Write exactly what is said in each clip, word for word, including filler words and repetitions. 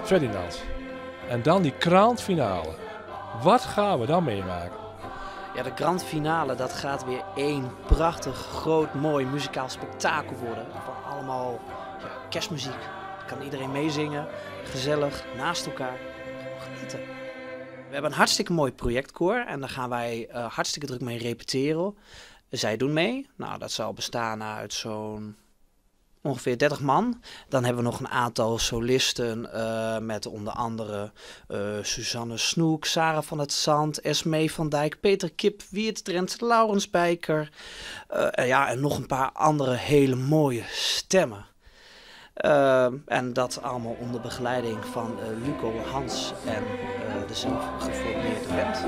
Ferdinand. En dan die krantfinale. Wat gaan we dan meemaken? Ja, de grand finale, dat gaat weer één prachtig, groot, mooi muzikaal spektakel worden. Van allemaal ja, kerstmuziek. Kan iedereen meezingen, gezellig, naast elkaar. Gewoon genieten. We hebben een hartstikke mooi projectkoor en daar gaan wij uh, hartstikke druk mee repeteren. Zij doen mee. Nou, dat zal bestaan uit zo'n ongeveer dertig man. Dan hebben we nog een aantal solisten uh, met onder andere uh, Suzanne Snoek, Sarah van het Zand, Esmee van Dijk, Peter Kip, Wiert Drent, Laurens Bijker. Uh, en ja, en nog een paar andere hele mooie stemmen. Uh, en dat allemaal onder begeleiding van uh, Luco, Hans en uh, de zelf geformeerde band.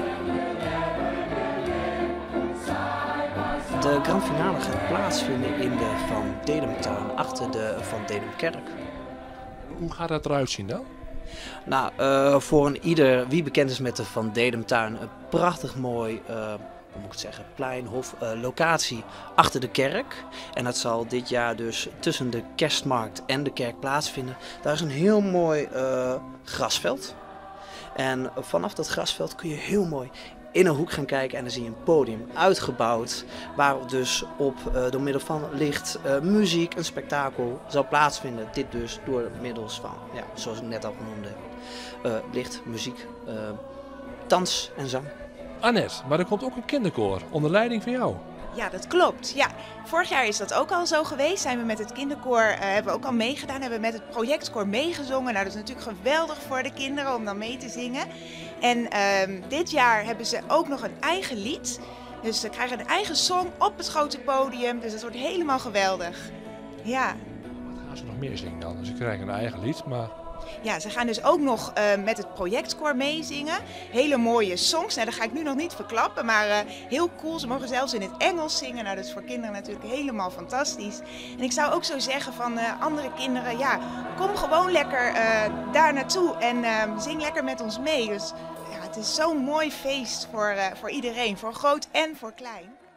De grand finale gaat plaatsvinden in de Van Dedemtuin, achter de Van Dedemkerk. Hoe gaat dat eruit zien dan? Nou, uh, voor een ieder wie bekend is met de Van Dedemtuin, een prachtig mooi, uh, hoe moet ik het zeggen, plein, hof, uh, locatie achter de kerk. En dat zal dit jaar dus tussen de kerstmarkt en de kerk plaatsvinden. Daar is een heel mooi uh, grasveld. En vanaf dat grasveld kun je heel mooi in een hoek gaan kijken en dan zie je een podium uitgebouwd, waar dus op uh, door middel van licht, uh, muziek, een spektakel zal plaatsvinden. Dit dus door middels van, ja, zoals ik net al genoemd heb, uh, licht, muziek, uh, dans en zang. Annette, maar er komt ook een kinderkoor onder leiding van jou. Ja, dat klopt. Ja, vorig jaar is dat ook al zo geweest. Zijn we met het kinderkoor, uh, hebben we ook al meegedaan. Hebben we met het projectkoor meegezongen. Nou, dat is natuurlijk geweldig voor de kinderen om dan mee te zingen. En uh, dit jaar hebben ze ook nog een eigen lied. Dus ze krijgen een eigen song op het grote podium. Dus dat wordt helemaal geweldig. Ja. Wat gaan ze nog meer zingen dan? Ze krijgen een eigen lied, maar... Ja, ze gaan dus ook nog uh, met het projectkoor meezingen. Hele mooie songs. Nou, dat ga ik nu nog niet verklappen, maar uh, heel cool. Ze mogen zelfs in het Engels zingen. Nou, dat is voor kinderen natuurlijk helemaal fantastisch. En ik zou ook zo zeggen van uh, andere kinderen, ja, kom gewoon lekker uh, daar naartoe en uh, zing lekker met ons mee. Dus ja, het is zo'n mooi feest voor, uh, voor iedereen, voor groot en voor klein.